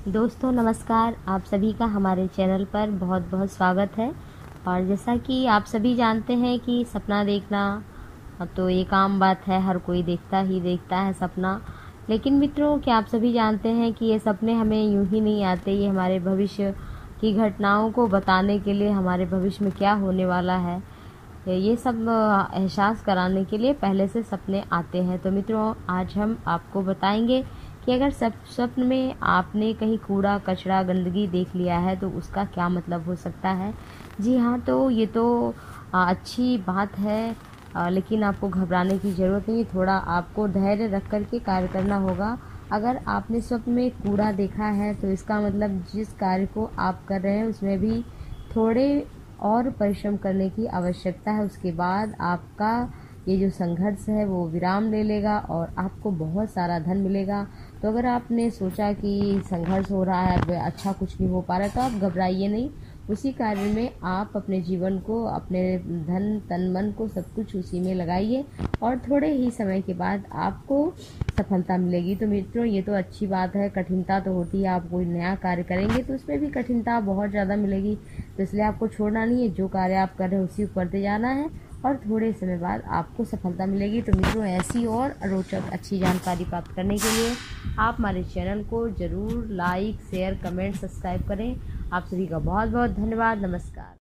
दोस्तों नमस्कार, आप सभी का हमारे चैनल पर बहुत बहुत स्वागत है। और जैसा कि आप सभी जानते हैं कि सपना देखना तो एक आम बात है, हर कोई देखता ही देखता है सपना। लेकिन मित्रों, क्या आप सभी जानते हैं कि ये सपने हमें यूं ही नहीं आते, ये हमारे भविष्य की घटनाओं को बताने के लिए, हमारे भविष्य में क्या होने वाला है ये सब एहसास कराने के लिए पहले से सपने आते हैं। तो मित्रों, आज हम आपको बताएंगे कि अगर स्वप्न में आपने कहीं कूड़ा कचरा गंदगी देख लिया है तो उसका क्या मतलब हो सकता है। जी हाँ, तो ये तो अच्छी बात है, लेकिन आपको घबराने की ज़रूरत नहीं है। थोड़ा आपको धैर्य रख कर के कार्य करना होगा। अगर आपने स्वप्न में कूड़ा देखा है तो इसका मतलब जिस कार्य को आप कर रहे हैं उसमें भी थोड़े और परिश्रम करने की आवश्यकता है। उसके बाद आपका ये जो संघर्ष है वो विराम ले लेगा और आपको बहुत सारा धन मिलेगा। तो अगर आपने सोचा कि संघर्ष हो रहा है, अच्छा कुछ नहीं हो पा रहा है, तो आप घबराइए नहीं। उसी कार्य में आप अपने जीवन को, अपने धन तन मन को सब कुछ उसी में लगाइए और थोड़े ही समय के बाद आपको सफलता मिलेगी। तो मित्रों, ये तो अच्छी बात है। कठिनता तो होती है, आप कोई नया कार्य करेंगे तो उसमें भी कठिनता बहुत ज़्यादा मिलेगी। तो इसलिए आपको छोड़ना नहीं है, जो कार्य आप कर रहे हैं उसी को करते जाना है और थोड़े समय बाद आपको सफलता मिलेगी। तो मित्रों, ऐसी और रोचक अच्छी जानकारी प्राप्त करने के लिए आप हमारे चैनल को ज़रूर लाइक शेयर कमेंट सब्सक्राइब करें। आप सभी का बहुत बहुत धन्यवाद। नमस्कार।